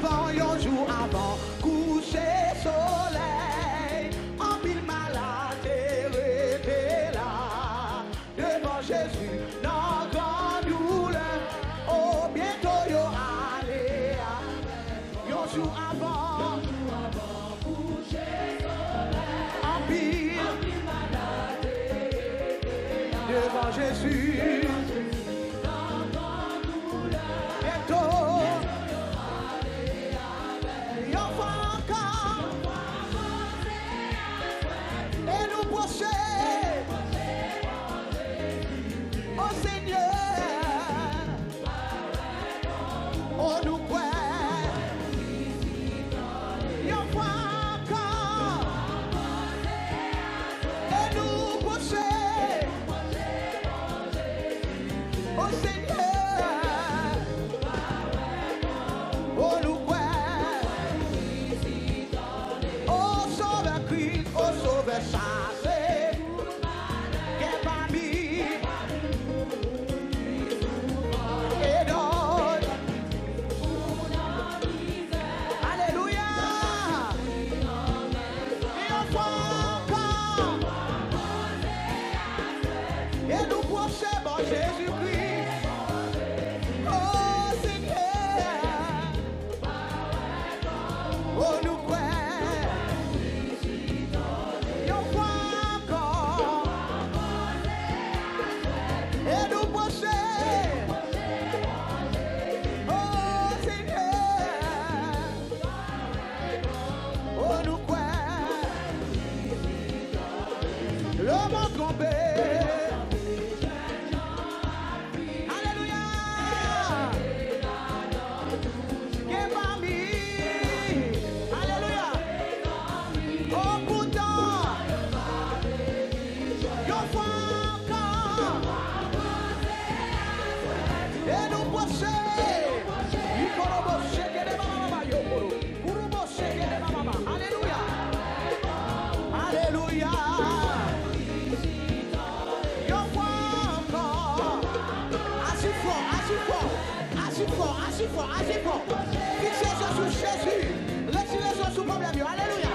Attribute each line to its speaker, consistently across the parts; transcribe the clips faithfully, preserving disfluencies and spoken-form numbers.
Speaker 1: avant, un jour avant, coucher soleil, en pile malade et là, devant Jésus, dans grande douleur, oh bientôt yo allé, un jour avant, en pile devant Jésus. Assez fort, assez fort. Fixez les yeux sur Jésus. Laissez les yeux sur le problème. Alléluia.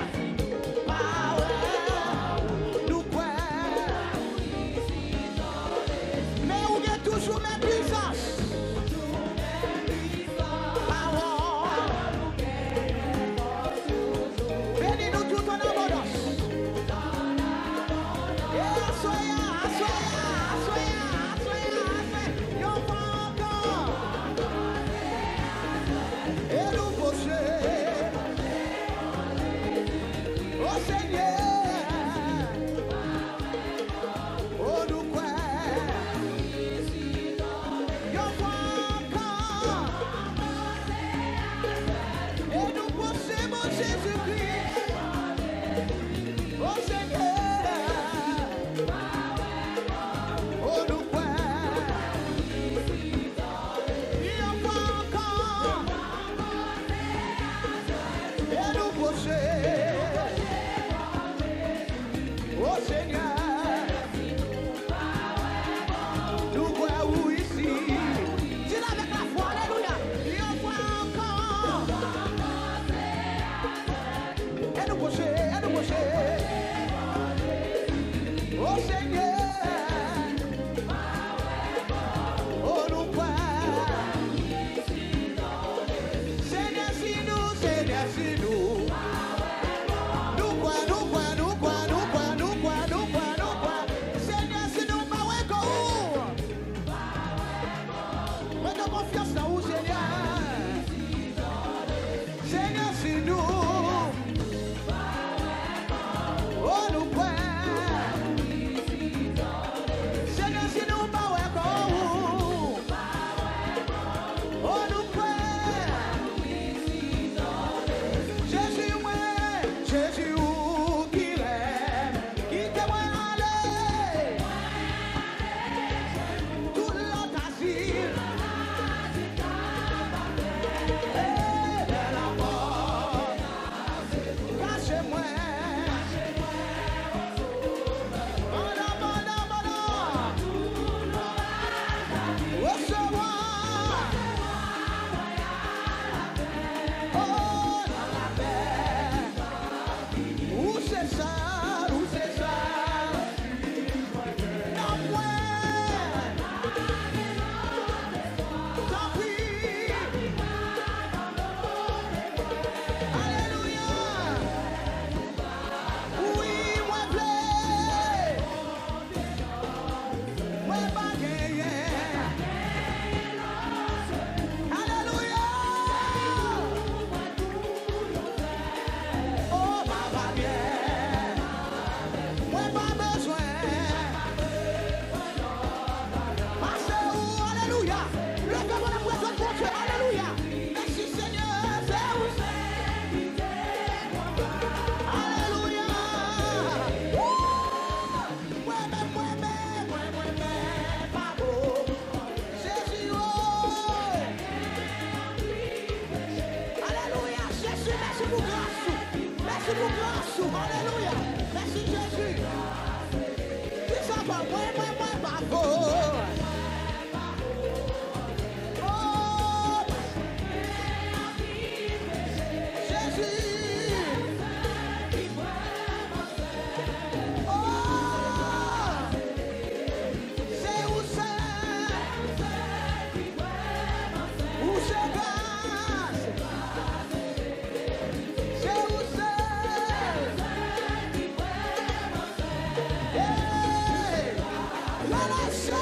Speaker 1: Nous mais où est toujours mes puissances. Bénis-nous tout en abondance. Et soyez, soyez, soyez, soyez, soyez. Et nous pocher, oh Seigneur, oh nous quoi, yo encore, et nous pocher mon Jésus-Christ, oh Seigneur, oh nous quoi. Oh Seigneur, nous voyons ici. Dis-le avec la foi, alléluia. Et on voit encore. Et nous pocher, et nous pocher. Oh Seigneur, oh nous voyons. Seigneur, si nous, Seigneur, si nous. Seigneur, c'est nous. sous. Alléluia. Merci Jésus. Qui ça va? Moi, moi, moi, bravo. Oh, Jésus. Oh, c'est où c'est? Où c'est grâce? C'est où c'est? Hey, la nation.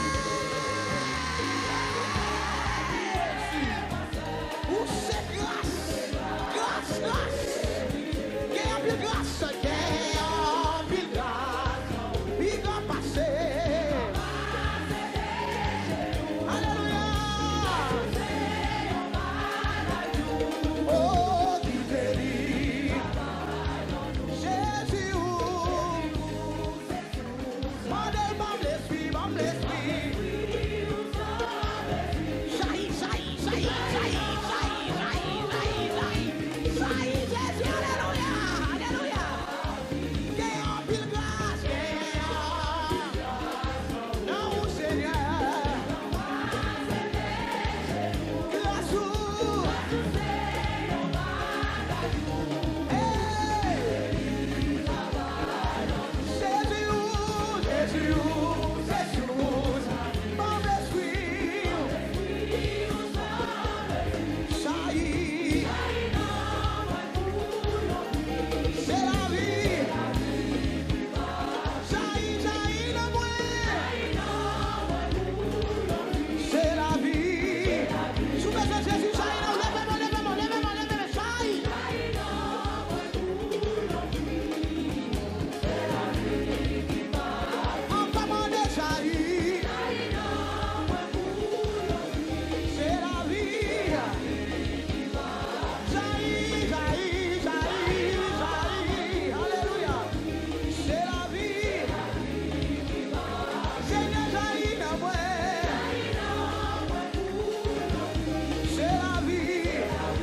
Speaker 1: Où c'est grâce? Grâce, grâce. Quelle plus grâce? Quelle plus grâce? Il va passer. Alléluia. Oh, qui délivre. Jésus. Mandez, mandez, l'esprit, mandez, l'esprit. Jaillit, jaillit, jaillit, jaillit, jaillit, jaillit, jaillit, jaillit, Jésus, alléluia, alléluia. Qu'il y ait en pile grâce, qu'il y ait en- non, Seigneur. Grâce ou- Hey. Jésus, Jésus, Jésus, mon esprit, jaillit. C'est la vie. Jaillit, jaillit le moi. C'est la vie. Sous mes yeux, Jésus, jaillit. Lève-moi, lève-moi, lève-moi, lève-moi, jaillit. En commandant, jaillit. C'est la vie. Jaillit, jaillit, jaillit, jaillit. Alléluia. C'est la vie. Seigneur, jaillit dans moi. C'est la vie.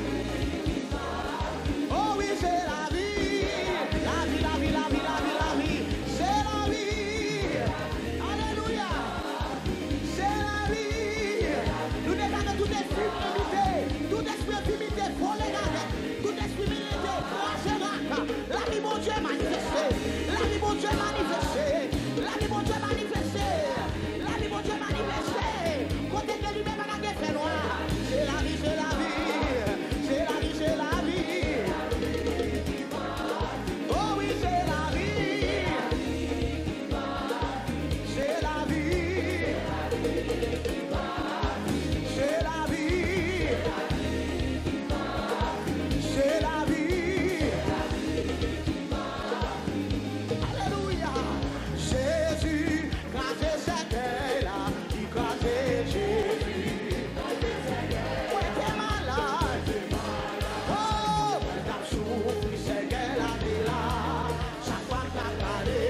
Speaker 1: Oh oui, c'est la vie. La vie, la vie, la vie, la vie, la vie. C'est la vie. Alléluia. C'est la vie. Nous dégageons tout esprit limité, tout esprit limité, volé garde, tout esprit limité, croisé raca. La vie, mon Dieu, manifestée. La vie, mon Dieu, manifestée. La vie, mon Dieu, manifestée. La vie, mon Dieu, manifestée. Côté de lui-même, on a des faits noirs. C'est la vie, c'est la vie. C'est la vie, c'est la vie. Oh oui, c'est la vie. C'est la vie. C'est la vie. C'est la vie. Alléluia. Jésus, grâce c'était là, il grâce Jésus. Ouais, t'es malade. Oh, t'as souffert, c'est qu'elle a été là. Chaque fois que t'as parlé.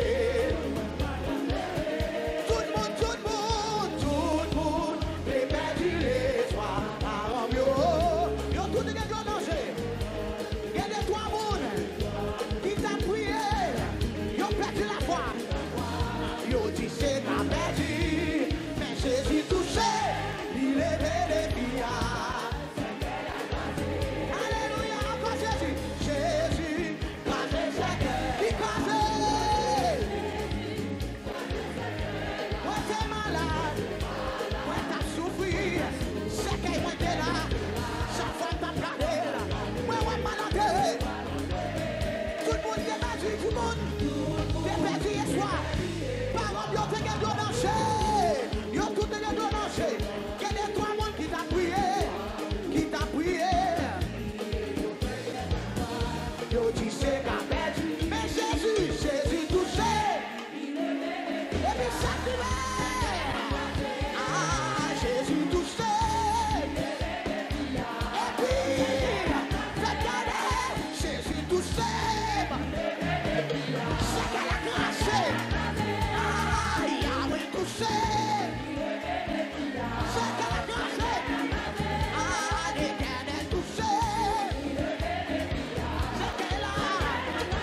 Speaker 1: Tout le monde, tout le monde, tout le monde, les perdu les soirs, avant mieux. Yo, tout le monde danger. Il y a des trois mondes qui t'a prié. Yo, perdu la foi. Yo, dit c'est qu'à perdu. Mais Jésus touché, il est bénéfié. Alléluia, encore Jésus. Jésus, grâce c'est que, il grâce. Ouais, t'es malade. Ouais, t'as souffert. C'est qu'elle était là. Chaque fois que t'as parlé là. Ouais, ouais, malade. Tout le monde est perdu, tout le monde. T'es perdu hier soir. Parole, yo, t'es gagné dans le yo, tout est gagné dans le il y a des trois mondes qui t'a prié. Qui t'a prié. Yo, tu sais qu'à perdu. Mais Jésus, Jésus touché. Et puis ça tu ah, Jésus touché. Et puis, fais garder. Jésus touché. C'est qu'elle a grâce. Ah, Yahweh touché. C'est qu'elle a grâce. Ah, l'Éternel touché. C'est qu'elle a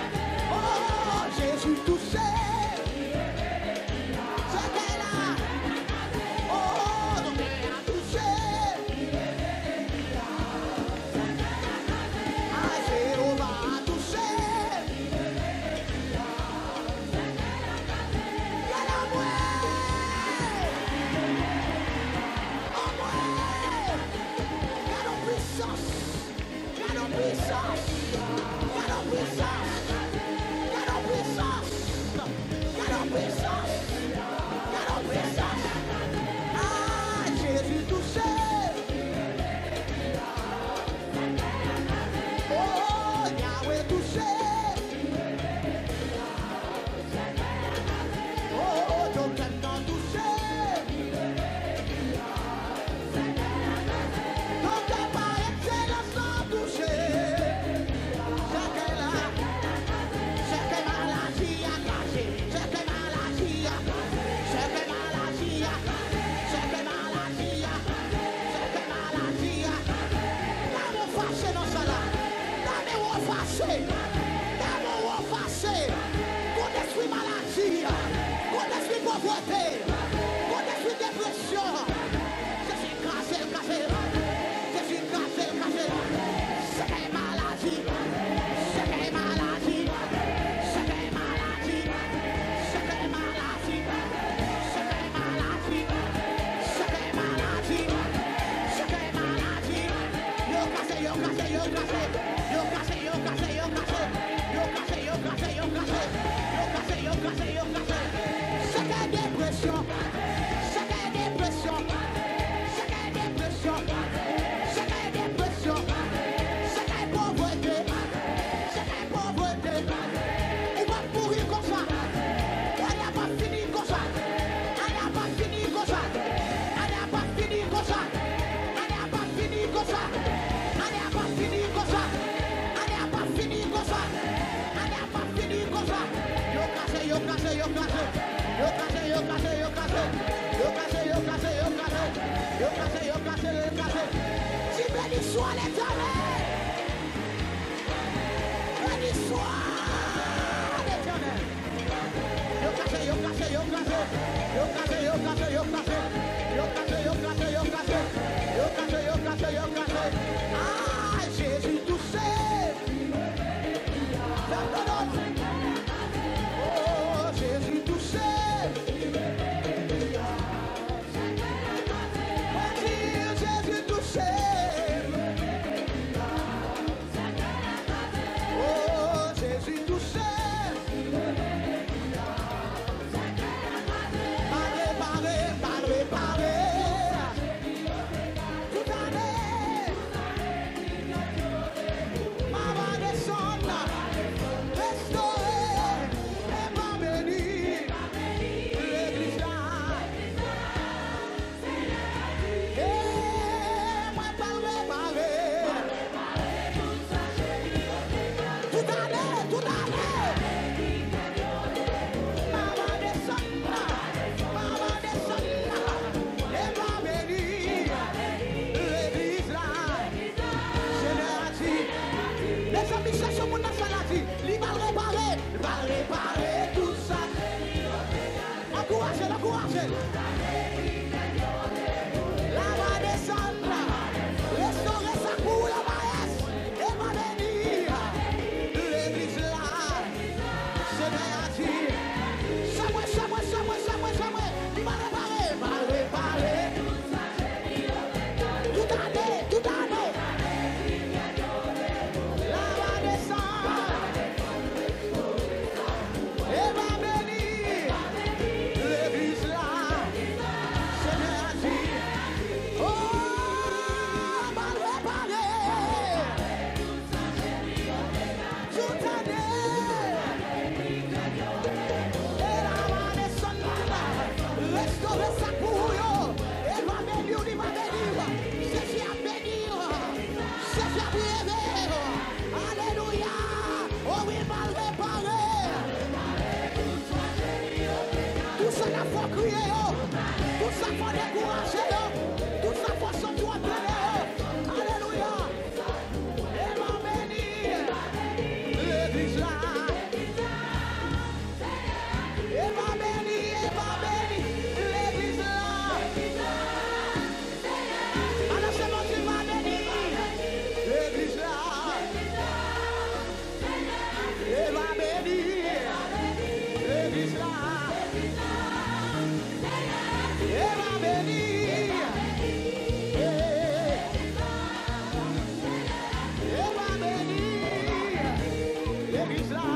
Speaker 1: soit l'Éternel. Béni soit l'Éternel. Yo caché, yo caché, yo caché. Yo caché, yo caché, yo caché. Yo caché, yo caché, yo caché. Yo caché, yo caché, yo caché. Ah, Jésus tout seul. Oh, Jésus tout seul. Jésus tout seul. Oh, Jésus tout seul. Parlez, parlez, parlez, parlez. Toute année, ma va descendre, restaurer et m'a béni. L'église là. Eh, moi parler, parler. Toute année, toute année. Ma va descendre, ma va descendre et m'a béni. L'église là. Générative. Les amis cherchent mon nationalité. Il va réparer, il va réparer tout ça. Encouragez, encouragez. La va descendre, restaurer sa couille à maïs et va venir. L'église là, générative. C'est moi, c'est moi, c'est moi, c'est moi, c'est moi. Il va réparer, il va réparer. Toute année, toute année. La va descendre et va venir. L'église là, générative. Oh, va réparer. Toute année. Et la va descendre, restaurer sa couille. Et va venir, il va venir. C'est qui a bénir. C'est qui a prier. Alléluia. Oh oui, va réparer. Tout ça qu'il faut crier. Tout ça qu'il faut décourager. Tout ça qu'il faut s'entraîner. Alléluia. Et va venir. L'église là. Et va bénir, et va bénir l'église là. Alors c'est bon, tu vas bénir l'église là. Et va bénir l'église là. Et va bénir. Et va bénir l'église là.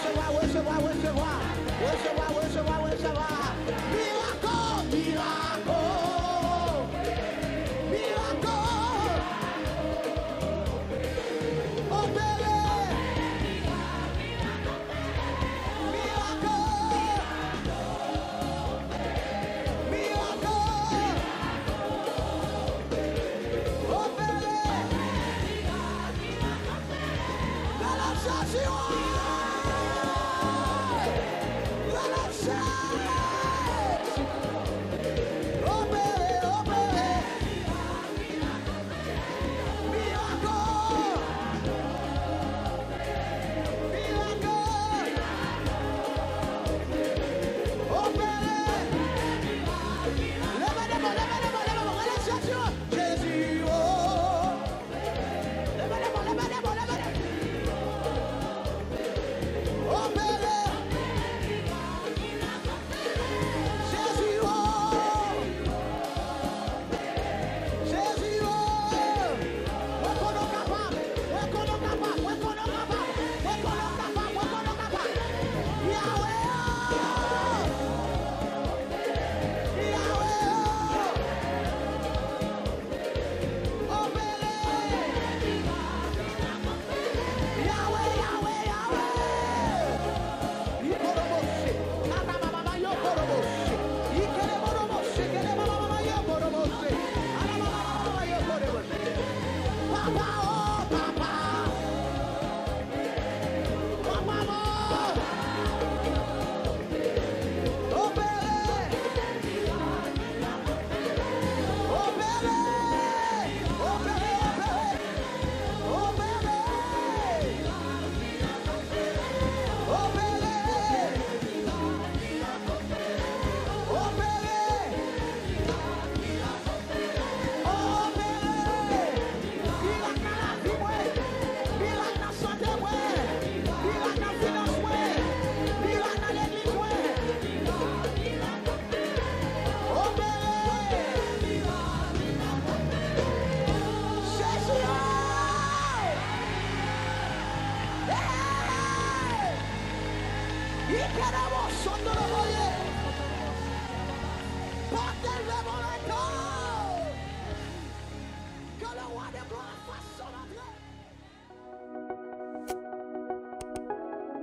Speaker 1: recevoir, recevoir, recevoir. Recevoir, recevoir, recevoir. Miracle, miracle. Miracle. Opéré. Miracle. Miracle. Opéré. Relaxation.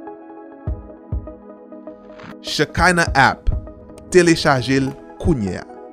Speaker 2: Shekinah app, téléchargez-le kounya.